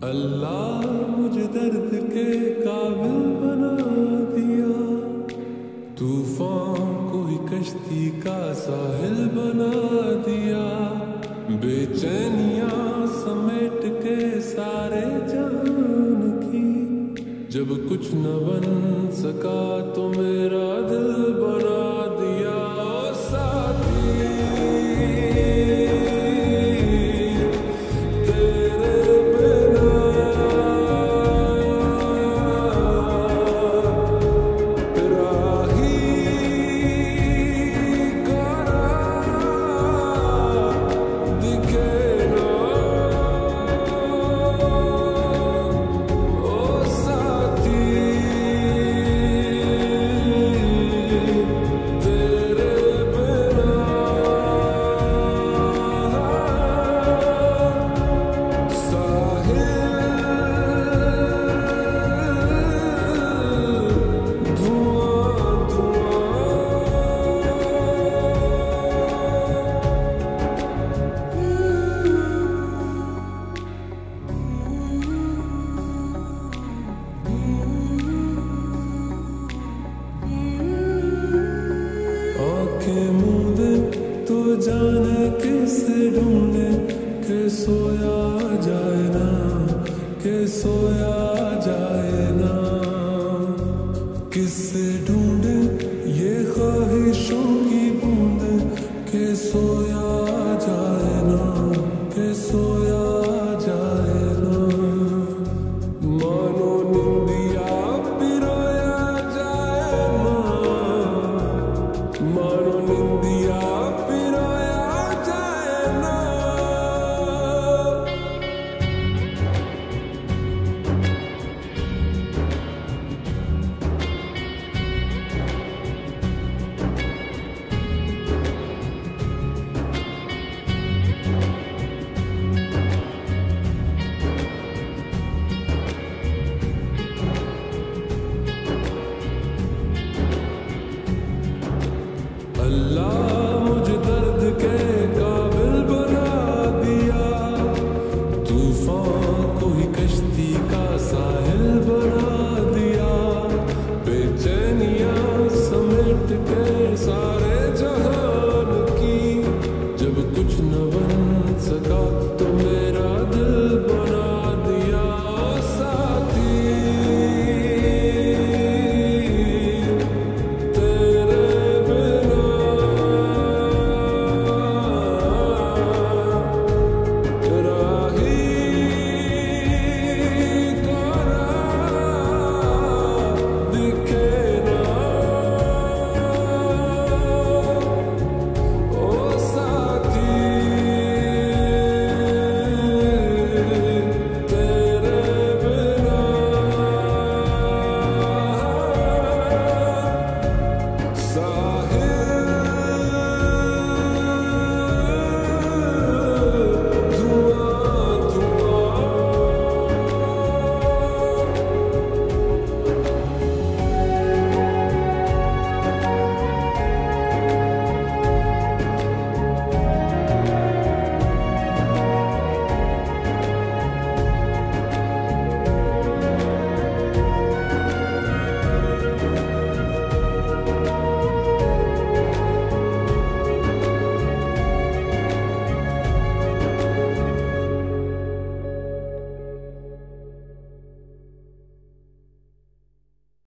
अल्लाह मुझे दर्द के काबिल बना दिया, तूफान को ही कश्ती का साहिल बना दिया। बेचैनियां समेट के सारे जान की, जब कुछ न बन सका तो मेरा दिल बना दिया। ओ साथी मूंदे तो जाने किस ढूंढे के सोया जाए ना, के सोया जाए ना। किस ढूंढे ये ख्वाहिशों की बूंद के सोया जाए ना, के सोया जाए ना। मानो निंदिया पिरोया जाए ना, मानो निंदिया